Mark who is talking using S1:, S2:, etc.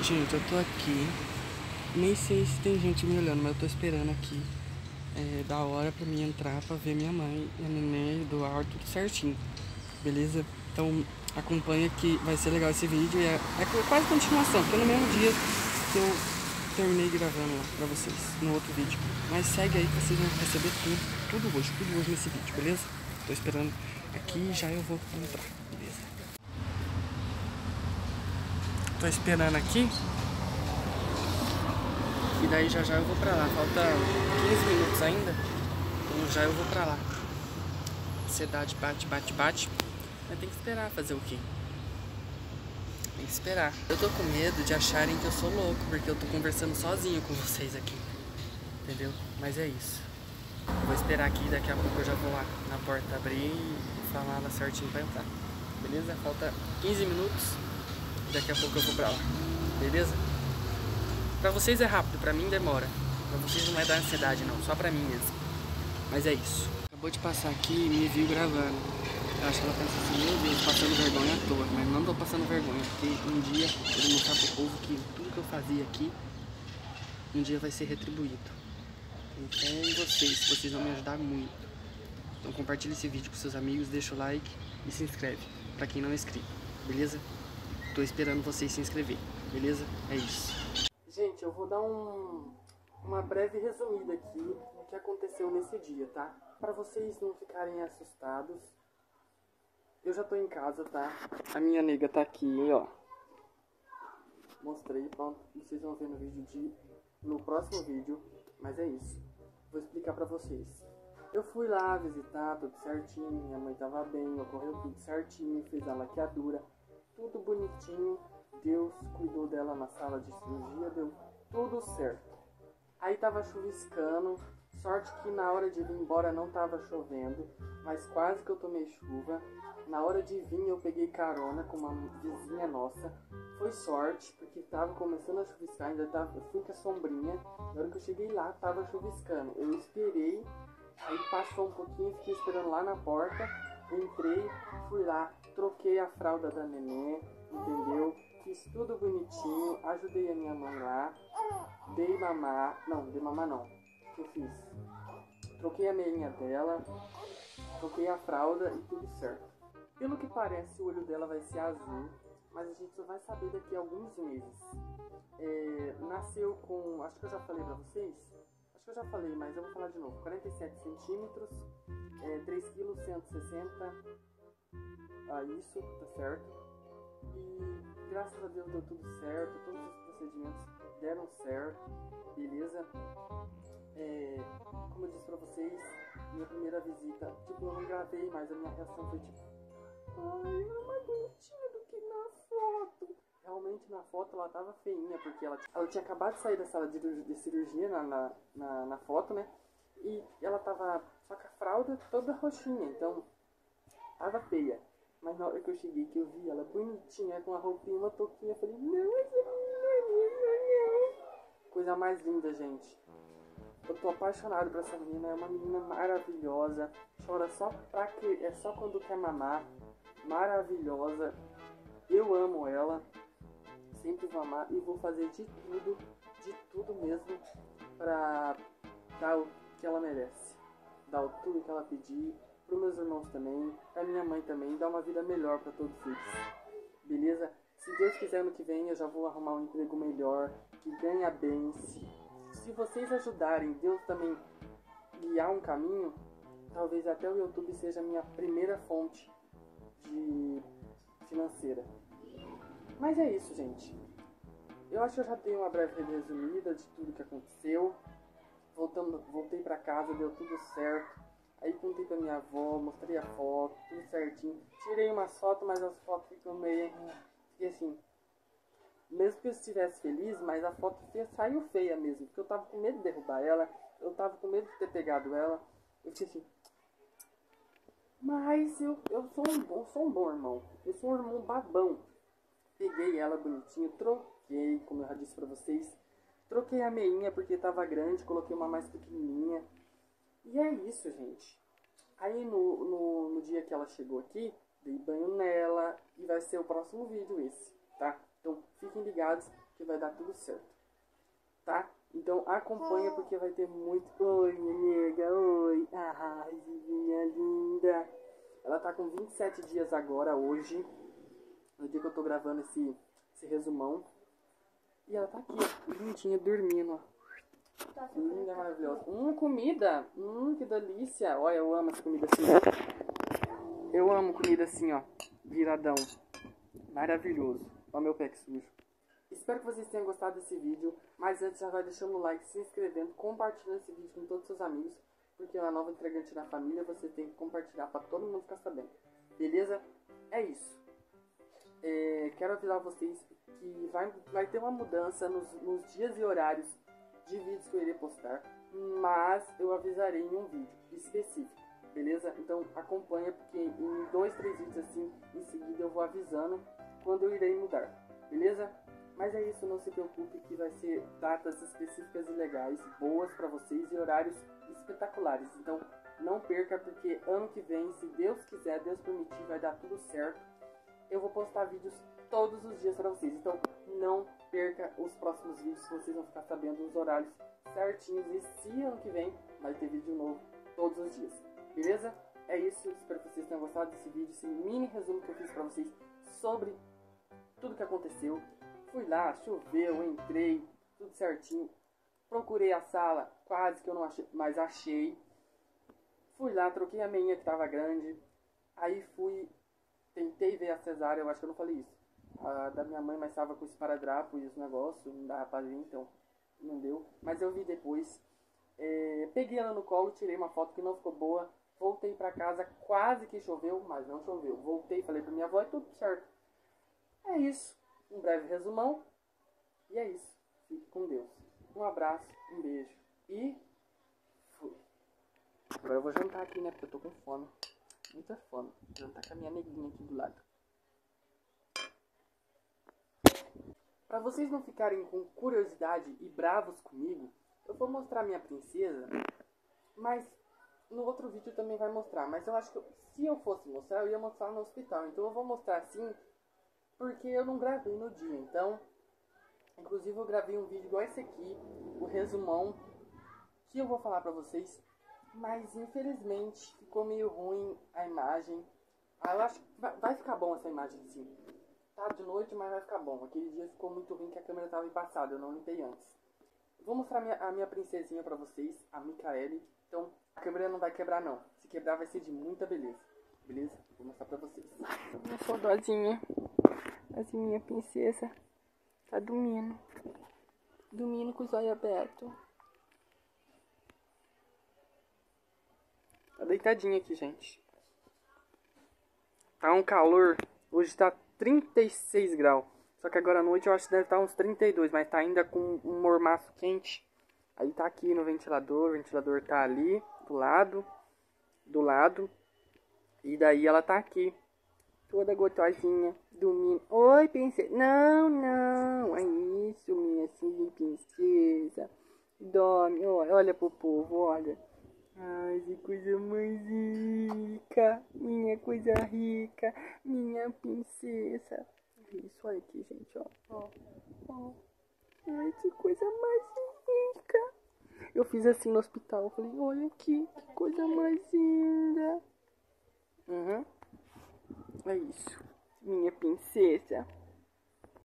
S1: Gente, eu tô aqui. Nem sei se tem gente me olhando, mas eu tô esperando aqui. Da hora pra mim entrar pra ver minha mãe, a neném, Eduardo, tudo certinho. Beleza? Então acompanha que vai ser legal esse vídeo. É quase continuação, porque é no mesmo dia que eu terminei gravando lá pra vocês, no outro vídeo. Mas segue aí que vocês vão receber tudo hoje nesse vídeo, beleza? Tô esperando aqui e já eu vou entrar, beleza? Tô esperando aqui. E daí já eu vou pra lá. Falta 15 minutos ainda. Então já eu vou pra lá. Ansiedade bate. Mas tem que esperar, fazer o quê? Tem que esperar. Eu tô com medo de acharem que eu sou louco, porque eu tô conversando sozinho com vocês aqui. Entendeu? Mas é isso. Eu vou esperar aqui, daqui a pouco eu já vou lá na porta abrir e falar lá certinho pra entrar. Beleza? Falta 15 minutos. Daqui a pouco eu vou pra lá. Beleza? Pra vocês é rápido, pra mim demora. Pra vocês não vai dar ansiedade não, só pra mim mesmo. Mas é isso. Acabou de passar aqui e me viu gravando. Eu acho que ela pensa assim, meu Deus, passando vergonha à toa. Mas não tô passando vergonha, porque um dia eu vou mostrar pro povo que tudo que eu fazia aqui, um dia vai ser retribuído. Então vocês vão me ajudar muito. Então compartilha esse vídeo com seus amigos, deixa o like e se inscreve, pra quem não é inscrito, beleza? Tô esperando vocês se inscrever, beleza? É isso. Gente, eu vou dar uma breve resumida aqui do que aconteceu nesse dia, tá? Pra vocês não ficarem assustados. Eu já tô em casa, tá? A minha nega tá aqui, ó. Mostrei, pronto. Vocês vão ver no próximo vídeo. Mas é isso. Vou explicar pra vocês. Eu fui lá visitar, tudo certinho. Minha mãe tava bem, ocorreu tudo certinho. Fez a laqueadura, tudo bonitinho. Deus cuidou dela na sala de cirurgia, deu tudo certo. Aí tava chuviscando, sorte que na hora de vir embora não tava chovendo, mas quase que eu tomei chuva. Na hora de vir eu peguei carona com uma vizinha nossa. Foi sorte, porque tava começando a chuviscar, eu fui com a sombrinha. Na hora que eu cheguei lá, tava chuviscando. Eu esperei, aí passou um pouquinho, fiquei esperando lá na porta. Entrei, fui lá, troquei a fralda da neném, entendeu? Fiz tudo bonitinho, ajudei a minha mãe lá, dei mamar, não, o que eu fiz? Troquei a meinha dela, troquei a fralda e tudo certo. Pelo que parece, o olho dela vai ser azul, mas a gente só vai saber daqui a alguns meses. Nasceu com, acho que eu já falei pra vocês, acho que eu já falei, mas eu vou falar de novo, 47 centímetros, 3 kg 160, isso, tá certo. E graças a Deus deu tudo certo, todos os procedimentos deram certo, beleza? Como eu disse pra vocês, minha primeira visita, eu não gravei, mas a minha reação foi ai, ela é mais bonitinha do que na foto. Realmente na foto ela tava feinha, porque ela tinha acabado de sair da sala de cirurgia na foto, né? E ela tava só com a fralda toda roxinha, então tava feia. Mas na hora que eu cheguei, que eu vi ela bonitinha, com a roupinha, uma touquinha, eu falei, não, essa menina não. Coisa mais linda, gente. Eu tô apaixonado por essa menina, é uma menina maravilhosa. Chora só só quando quer mamar. Maravilhosa. Eu amo ela. Sempre vou amar e vou fazer de tudo mesmo, pra dar o que ela merece. Dar tudo que ela pedir. Para os meus irmãos também, para minha mãe também, dar uma vida melhor para todos eles, beleza? Se Deus quiser, ano que vem eu já vou arrumar um emprego melhor, que ganha bem. Se vocês ajudarem, Deus também guiar um caminho, talvez até o YouTube seja a minha primeira fonte financeira. Mas é isso, gente. Eu acho que eu já dei uma breve resumida de tudo que aconteceu. Voltei para casa, deu tudo certo. Aí contei pra minha avó, mostrei a foto, tudo certinho. Tirei umas fotos, mas as fotos ficam meio... Fiquei assim... Mesmo que eu estivesse feliz, mas a foto saiu feia mesmo. Porque eu tava com medo de derrubar ela. Eu tava com medo de ter pegado ela. Eu fiquei assim... Mas eu sou um bom irmão. Eu sou um irmão babão. Peguei ela bonitinho, troquei, como eu já disse pra vocês. Troquei a meinha porque tava grande, coloquei uma mais pequenininha. E é isso, gente. Aí no dia que ela chegou aqui, dei banho nela e vai ser o próximo vídeo esse, tá? Então fiquem ligados que vai dar tudo certo, tá? Então acompanha porque vai ter muito... Oi, minha nega, oi. Ah, minha linda. Ela tá com 27 dias agora, hoje. No dia que eu tô gravando esse resumão. E ela tá aqui, ó, lindinha, dormindo, ó. Linda, maravilhosa. Comida. Que delícia. Olha, eu amo essa comida assim. Eu amo comida assim, ó. Viradão. Maravilhoso. Olha meu pé que sujo. Espero que vocês tenham gostado desse vídeo. Mas antes já vai deixando o like, se inscrevendo, compartilhando esse vídeo com todos os seus amigos. Porque é uma nova integrante na família, você tem que compartilhar para todo mundo ficar sabendo. Beleza? É isso. Quero avisar vocês que vai ter uma mudança nos dias e horários de vídeos que eu irei postar. Mas eu avisarei em um vídeo específico. Beleza? Então acompanha, porque em 2, 3 vídeos assim, em seguida eu vou avisando quando eu irei mudar. Beleza? Mas é isso, não se preocupe que vai ser datas específicas e legais, boas pra vocês e horários espetaculares. Então não perca, porque ano que vem, se Deus quiser, Deus permitir, vai dar tudo certo. Eu vou postar vídeos todos os dias pra vocês. Então não perca os próximos vídeos, que vocês vão ficar sabendo os horários certinhos. E se ano que vem vai ter vídeo novo todos os dias. Beleza? É isso, espero que vocês tenham gostado desse vídeo, esse mini resumo que eu fiz pra vocês sobre tudo que aconteceu. Fui lá, choveu, entrei, tudo certinho. Procurei a sala, quase que eu não achei, mas achei. Fui lá, troquei a meinha que tava grande. Aí tentei ver a cesárea, eu acho que eu não falei isso. A da minha mãe, mas tava com esparadrapo e os negócios, não dava pra ver, então não deu. Mas eu vi depois. Peguei ela no colo, tirei uma foto que não ficou boa. Voltei pra casa, quase que choveu, mas não choveu. Voltei, falei pra minha avó, é tudo certo. É isso. Um breve resumão. E é isso. Fique com Deus. Um abraço, um beijo. E fui. Agora eu vou jantar aqui, né? Porque eu tô com fome. Muita fome. Vou jantar com a minha neguinha aqui do lado. Pra vocês não ficarem com curiosidade e bravos comigo, eu vou mostrar minha princesa. Mas no outro vídeo também vai mostrar. Mas eu acho que se eu fosse mostrar, eu ia mostrar no hospital. Então eu vou mostrar assim, porque eu não gravei no dia. Então, inclusive eu gravei um vídeo igual esse aqui, o resumão, que eu vou falar pra vocês. Mas infelizmente ficou meio ruim a imagem. Eu acho que vai ficar bom essa imagem sim. Tá de noite, mas vai ficar bom. Aquele dia ficou muito ruim que a câmera tava embaçada, eu não limpei antes. Vou mostrar a minha princesinha pra vocês, a Micaele. Então, a câmera não vai quebrar não. Se quebrar vai ser de muita beleza. Beleza? Vou mostrar pra vocês. Minha saudosinha. A minha princesa. Tá dormindo. Dormindo com os olhos abertos. Tá deitadinha aqui, gente. Tá um calor. Hoje tá 36 graus. Só que agora à noite eu acho que deve estar uns 32. Mas tá ainda com um mormaço quente. Aí tá aqui no ventilador. O ventilador tá ali do lado. E daí ela tá aqui. Toda gostosinha. Dormindo. Oi, princesa. Não, não. É isso, minha filha, princesa. Dorme. Olha pro povo, olha. Ai, que coisa mais rica. Minha coisa rica. Minha princesa. Isso, olha aqui, gente, ó. Ai, que coisa mais rica. Eu fiz assim no hospital. Eu falei, olha aqui, que coisa mais linda. É isso. Minha princesa.